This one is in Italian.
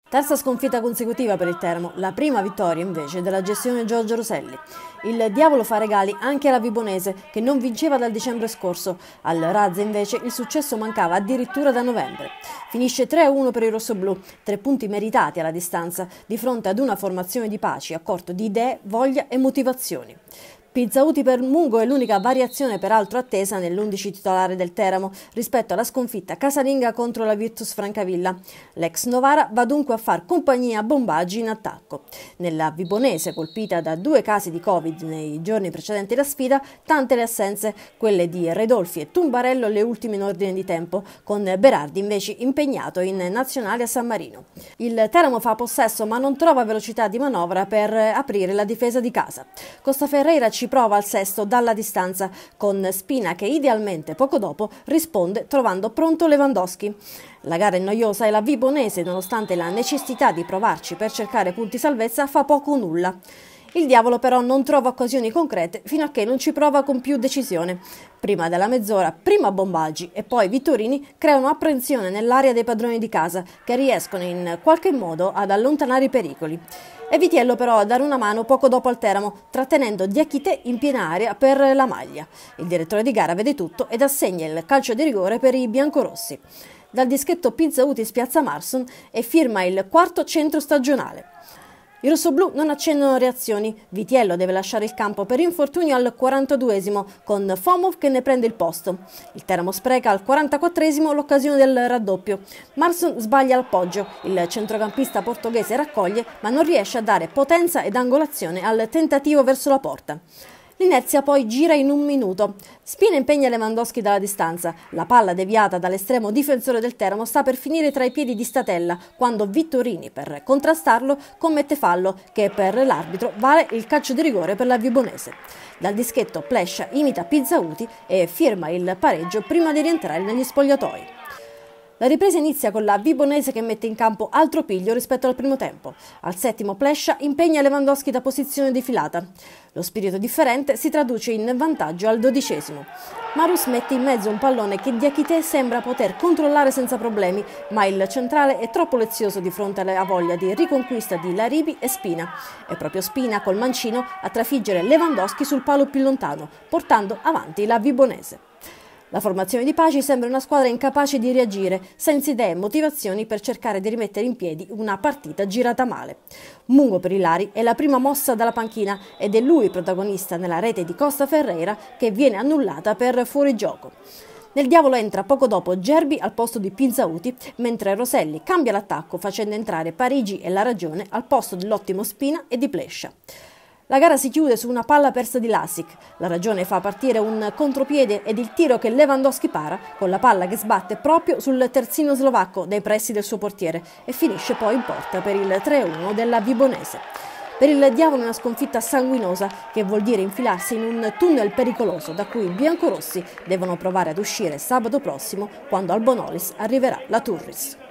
Terza sconfitta consecutiva per il Teramo, la prima vittoria invece della gestione Giorgio Roselli. Il diavolo fa regali anche alla Vibonese, che non vinceva dal dicembre scorso. Al Razze invece il successo mancava addirittura da novembre. Finisce 3-1 per i rossoblù, 3 punti meritati alla distanza, di fronte ad una formazione di Paci a corto di idee, voglia e motivazioni. Pizzauti per Mungo è l'unica variazione peraltro attesa nell'11 titolare del Teramo rispetto alla sconfitta casalinga contro la Virtus Francavilla. L'ex Novara va dunque a far compagnia a Bombaggi in attacco. Nella Vibonese, colpita da 2 casi di Covid nei giorni precedenti la sfida, tante le assenze, quelle di Redolfi e Tumbarello le ultime in ordine di tempo, con Berardi invece impegnato in nazionale a San Marino. Il Teramo fa possesso ma non trova velocità di manovra per aprire la difesa di casa. Costa Ferreira ci prova al sesto dalla distanza, con Spina che idealmente poco dopo risponde trovando pronto Lewandowski. La gara è noiosa e la Vibonese, nonostante la necessità di provarci per cercare punti salvezza, fa poco o nulla. Il diavolo però non trova occasioni concrete fino a che non ci prova con più decisione. Prima della mezz'ora, prima Bombaggi e poi Vittorini creano apprensione nell'area dei padroni di casa, che riescono in qualche modo ad allontanare i pericoli. È Vitiello però a dare una mano poco dopo al Teramo, trattenendo Diachité in piena area per la maglia. Il direttore di gara vede tutto ed assegna il calcio di rigore per i biancorossi. Dal dischetto Pizzauti spiazza Marson e firma il quarto centro stagionale. I rossoblù non accennano reazioni. Vitiello deve lasciare il campo per infortunio al 42esimo, con Fomov che ne prende il posto. Il Teramo spreca al 44esimo l'occasione del raddoppio. Marson sbaglia l'appoggio. Il centrocampista portoghese raccoglie, ma non riesce a dare potenza ed angolazione al tentativo verso la porta. L'inerzia poi gira in un minuto. Spina impegna Lewandowski dalla distanza. La palla deviata dall'estremo difensore del Teramo sta per finire tra i piedi di Statella, quando Vittorini, per contrastarlo, commette fallo, che per l'arbitro vale il calcio di rigore per la Vibonese. Dal dischetto Plescia imita Pizzauti e firma il pareggio prima di rientrare negli spogliatoi. La ripresa inizia con la Vibonese che mette in campo altro piglio rispetto al primo tempo. Al settimo Plescia impegna Lewandowski da posizione defilata. Lo spirito differente si traduce in vantaggio al 12esimo. Marus mette in mezzo un pallone che Diachité sembra poter controllare senza problemi, ma il centrale è troppo lezioso di fronte alla voglia di riconquista di Laribi e Spina. È proprio Spina col mancino a trafiggere Lewandowski sul palo più lontano, portando avanti la Vibonese. La formazione di Paci sembra una squadra incapace di reagire, senza idee e motivazioni per cercare di rimettere in piedi una partita girata male. Mungo per Ilari è la prima mossa dalla panchina ed è lui protagonista nella rete di Costa Ferreira che viene annullata per fuorigioco. Nel diavolo entra poco dopo Gerbi al posto di Pizzauti, mentre Roselli cambia l'attacco facendo entrare Parigi e La Ragione al posto dell'ottimo Spina e di Plescia. La gara si chiude su una palla persa di Lasic. La Ragione fa partire un contropiede ed il tiro che Lewandowski para, con la palla che sbatte proprio sul terzino slovacco dai pressi del suo portiere e finisce poi in porta per il 3-1 della Vibonese. Per il diavolo una sconfitta sanguinosa che vuol dire infilarsi in un tunnel pericoloso da cui i biancorossi devono provare ad uscire sabato prossimo quando al Bonolis arriverà la Turris.